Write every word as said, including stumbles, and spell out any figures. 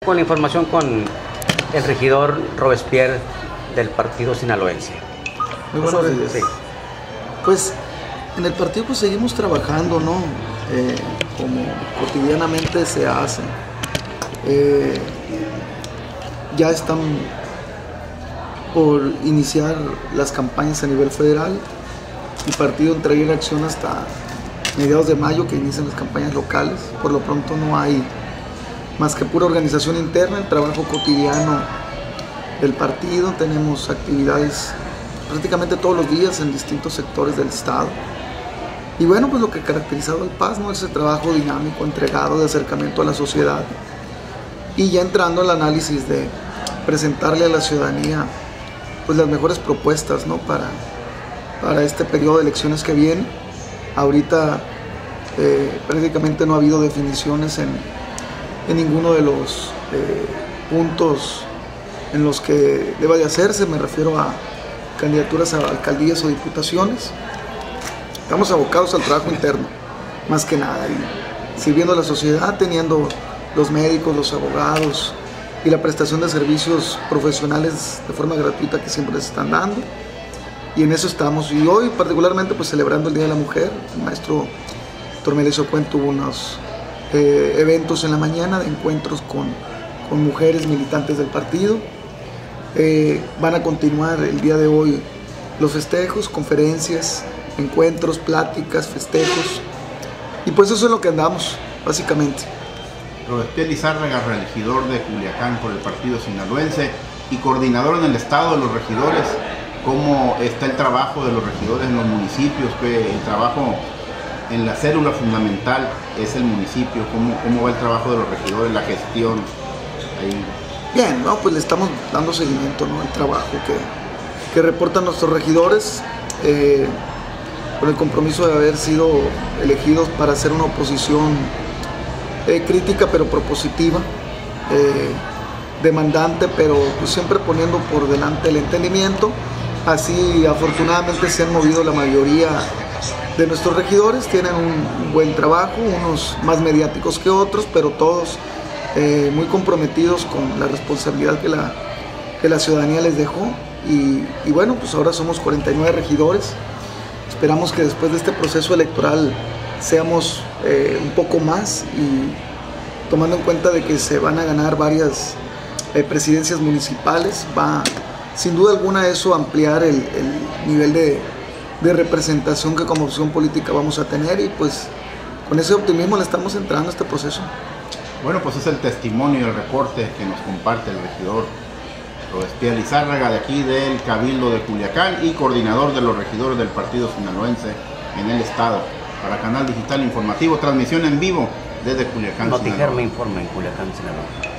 Con la información con el regidor Robespierre del partido sinaloense. Muy buenos días. Sí. Pues en el partido pues seguimos trabajando, ¿no? Eh, como cotidianamente se hace. Eh, ya están por iniciar las campañas a nivel federal. El partido entrega acción hasta mediados de mayo que inician las campañas locales. Por lo pronto no hay más que pura organización interna, el trabajo cotidiano del partido. Tenemos actividades prácticamente todos los días en distintos sectores del estado. Y bueno, pues lo que ha caracterizado al P A S, ¿no? Ese trabajo dinámico, entregado, de acercamiento a la sociedad. Y ya entrando al análisis de presentarle a la ciudadanía pues las mejores propuestas, ¿no? para, para este periodo de elecciones que viene. Ahorita eh, prácticamente no ha habido definiciones en, en ninguno de los eh, puntos en los que deba de hacerse. Me refiero a candidaturas a alcaldías o diputaciones. Estamos abocados al trabajo interno, más que nada, y sirviendo a la sociedad, teniendo los médicos, los abogados y la prestación de servicios profesionales de forma gratuita que siempre les están dando. Y en eso estamos. Y hoy particularmente pues celebrando el Día de la Mujer. El maestro Tormelesio Cuen tuvo unos eh, eventos en la mañana de encuentros con, con mujeres militantes del partido. Eh, van a continuar el día de hoy los festejos, conferencias, encuentros, pláticas, festejos. Y pues eso es lo que andamos, básicamente. Robespierre Lizárraga, regidor de Culiacán por el partido sinaloense y coordinador en el estado de los regidores. ¿Cómo está el trabajo de los regidores en los municipios? Que el trabajo en la célula fundamental es el municipio. ¿Cómo, cómo va el trabajo de los regidores, la gestión ahí? Bien, no, pues le estamos dando seguimiento, ¿no? al trabajo que, que reportan nuestros regidores, eh, con el compromiso de haber sido elegidos para hacer una oposición eh, crítica pero propositiva, eh, demandante, pero pues siempre poniendo por delante el entendimiento. Así afortunadamente se han movido la mayoría de nuestros regidores, tienen un buen trabajo, unos más mediáticos que otros, pero todos eh, muy comprometidos con la responsabilidad que la, que la ciudadanía les dejó. Y, y bueno, pues ahora somos cuarenta y nueve regidores. Esperamos que después de este proceso electoral seamos eh, un poco más, y tomando en cuenta de que se van a ganar varias eh, presidencias municipales, va sin duda alguna eso ampliar el, el nivel de, de representación que como opción política vamos a tener, y pues con ese optimismo le estamos entrando a este proceso. Bueno, pues es el testimonio y el reporte que nos comparte el regidor Robespierre Lizárraga, de aquí del Cabildo de Culiacán y coordinador de los regidores del partido sinaloense en el estado. Para Canal Digital Informativo, transmisión en vivo desde Culiacán, Notiger me informa en Culiacán, Sinaloa.